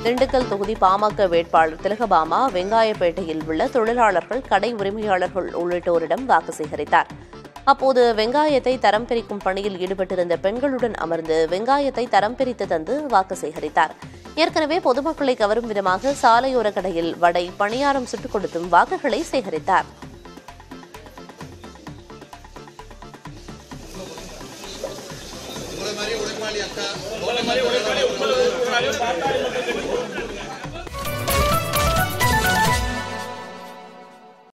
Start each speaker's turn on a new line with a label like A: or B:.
A: திண்டுக்கல் தொகுதி பாமக வேட்பாளர் திலகபாமா வெங்காயப்பேட்டையில் உள்ள தொழிலாளர்கள், கடை உரிமையாளர்கள் உள்ளிட்டோரிடம் வாக்கு சேகரித்தார். அப்போது வெங்காயத்தை தரம் பிரிக்கும் பணியில் ஈடுபட்டிருந்த பெண்களுடன் அமர்ந்து வெங்காயத்தை தரம் பிரித்து தந்து வாக்கு சேகரித்தார். ஏற்கனவே பொதுமக்களை கவரும் விதமாக சாலையோர கடையில் வடை, பணியாரம் சுட்டுக் கொடுத்தும் வாக்குகளை சேகரித்தார்.
B: உங்களை மாதிரி உழைப்பாளி அக்கா